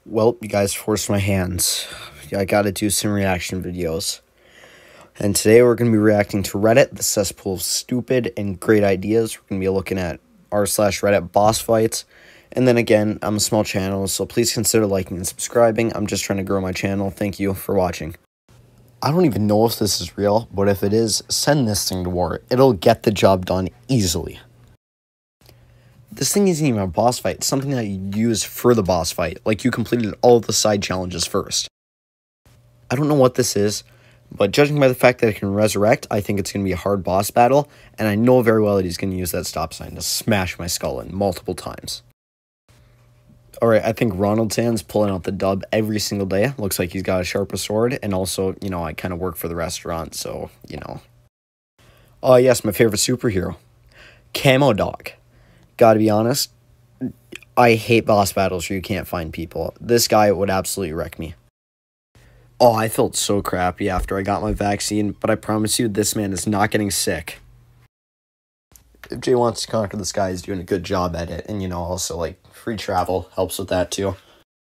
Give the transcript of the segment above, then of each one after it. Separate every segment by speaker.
Speaker 1: Well, you guys forced my hands. I gotta do some reaction videos. And today we're gonna be reacting to Reddit, the cesspool of stupid and great ideas. We're gonna be looking at r/Reddit boss fights. And then again, I'm a small channel, so please consider liking and subscribing. I'm just trying to grow my channel. Thank you for watching. I don't even know if this is real, but if it is, send this thing to war. It'll get the job done easily. This thing isn't even a boss fight. It's something that you use for the boss fight. Like, you completed all of the side challenges first. I don't know what this is, but judging by the fact that it can resurrect, I think it's going to be a hard boss battle, and I know very well that he's going to use that stop sign to smash my skull in multiple times. Alright, I think Ronald Sands pulling out the dub every single day. Looks like he's got a sharper sword, and also, I kind of work for the restaurant, so, Oh, yes, my favorite superhero. Camo Dog. Gotta be honest, I hate boss battles where you can't find people. This guy would absolutely wreck me. Oh, I felt so crappy after I got my vaccine, but I promise you, this man is not getting sick. If Jay wants to conquer the sky, he's doing a good job at it, and also, free travel helps with that, too.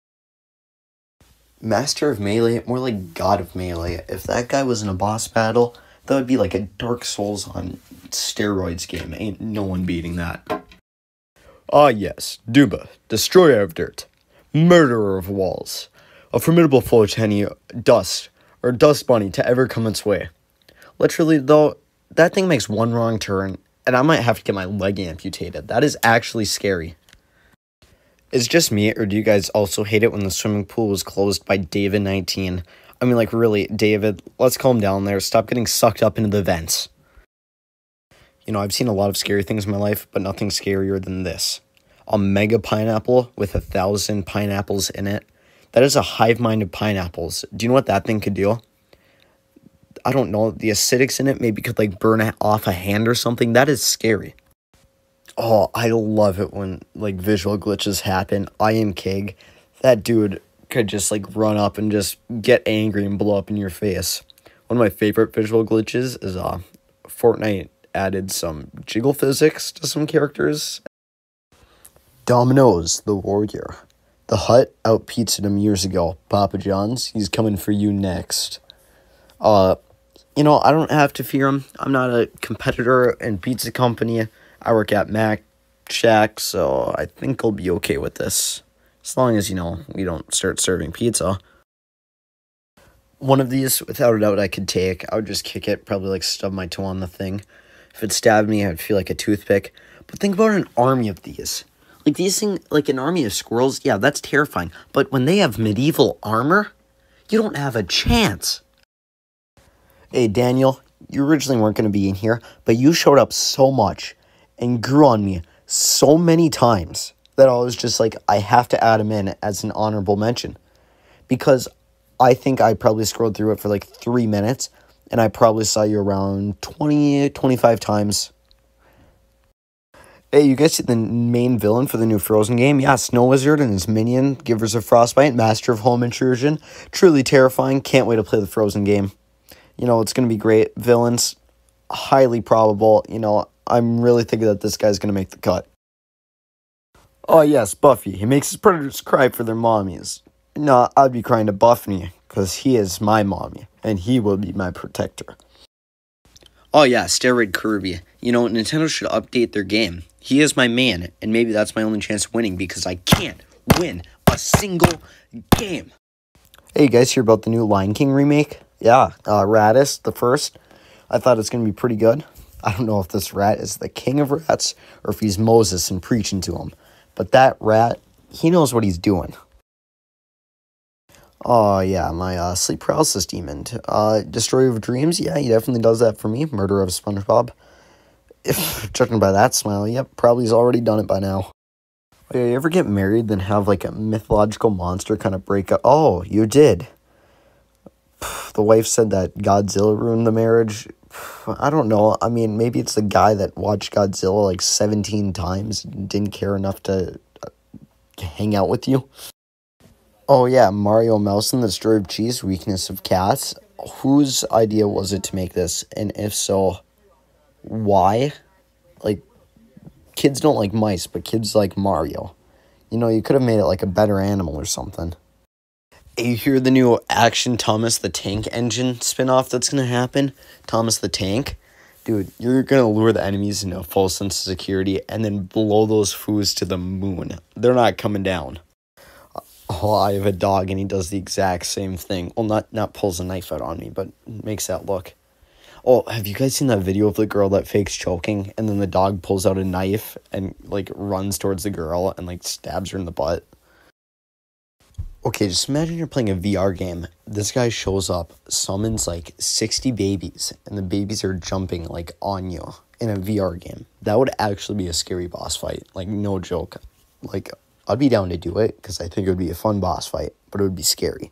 Speaker 1: Master of Melee, more like God of Melee. If that guy was in a boss battle, that would be like a Dark Souls on steroids game. Ain't no one beating that. Ah yes, Duba, destroyer of dirt, murderer of walls, a formidable foe to any dust or dust bunny to ever come its way. Literally, though, that thing makes one wrong turn, and I might have to get my leg amputated. That is actually scary. Is it just me, or do you guys also hate it when the swimming pool was closed by David19? I mean, really, David, let's calm down there. Stop getting sucked up into the vents. I've seen a lot of scary things in my life, but nothing scarier than this. A mega pineapple with 1,000 pineapples in it. That is a hive mind of pineapples. Do you know what that thing could do? I don't know. The acidics in it maybe could, burn off a hand or something. That is scary. Oh, I love it when, visual glitches happen. I am Kig. That dude could just, run up and just get angry and blow up in your face. One of my favorite visual glitches is, Fortnite added some jiggle physics to some characters. Domino's, the warrior. The Hut out-pizzaed him years ago. Papa John's, he's coming for you next. I don't have to fear him. I'm not a competitor in pizza company. I work at Mac Shack, so I think I'll be okay with this. As long as, we don't start serving pizza. One of these, without a doubt, I could take. I would just kick it, probably, stub my toe on the thing. If it stabbed me, I'd feel like a toothpick. But think about an army of these. These things, an army of squirrels, yeah, that's terrifying. But when they have medieval armor, you don't have a chance. Hey, Daniel, you originally weren't going to be in here, but you showed up so much and grew on me so many times that I was just I have to add him in as an honorable mention. Because I think I probably scrolled through it for 3 minutes, and I probably saw you around 20, 25 times. Hey, you guys see the main villain for the new Frozen game? Yeah, Snow Wizard and his minion, Givers of Frostbite, Master of Home Intrusion. Truly terrifying. Can't wait to play the Frozen game. It's going to be great. Villains, highly probable. I'm really thinking that this guy's going to make the cut. Oh, yes, Buffy. He makes his predators cry for their mommies. No, I'd be crying to Buffy, because he is my mommy, and he will be my protector. Oh, yeah, Steroid Kirby. Nintendo should update their game. He is my man, and maybe that's my only chance of winning, because I can't win a single game. Hey, you guys hear about the new Lion King remake? Yeah, Raditz, the first. I thought it's going to be pretty good. I don't know if this rat is the king of rats, or if he's Moses and preaching to him. But that rat, he knows what he's doing. Oh, yeah, my sleep paralysis demon. Destroyer of dreams, yeah, he definitely does that for me. Murder of SpongeBob. If judging by that smile, yep, probably he's already done it by now. Oh, yeah, you ever get married, then have, a mythological monster kind of break up? Oh, you did. The wife said that Godzilla ruined the marriage. I don't know. I mean, maybe it's the guy that watched Godzilla 17 times and didn't care enough to hang out with you. Oh, yeah, Mario Mouse and the Destroyer of Cheese, weakness of cats. Whose idea was it to make this? And if so, why? Kids don't like mice, but kids like Mario. You could have made it a better animal or something. You hear the new Action Thomas the Tank Engine spinoff that's going to happen? Thomas the Tank? Dude, you're going to lure the enemies into a false sense of security and then blow those foos to the moon. They're not coming down. Oh, I have a dog and he does the exact same thing. Well, not pulls a knife out on me, but makes that look. Oh, have you guys seen that video of the girl that fakes choking and then the dog pulls out a knife and, like, runs towards the girl and, like, stabs her in the butt? Okay, just imagine you're playing a VR game. This guy shows up, summons like 60 babies, and the babies are jumping like on you in a VR game. That would actually be a scary boss fight. Like, no joke. Like, I'd be down to do it because I think it would be a fun boss fight, but it would be scary.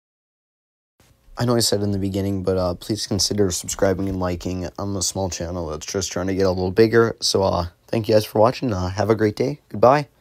Speaker 1: I know I said in the beginning, but please consider subscribing and liking. I'm a small channel that's just trying to get a little bigger. So thank you guys for watching. Have a great day. Goodbye.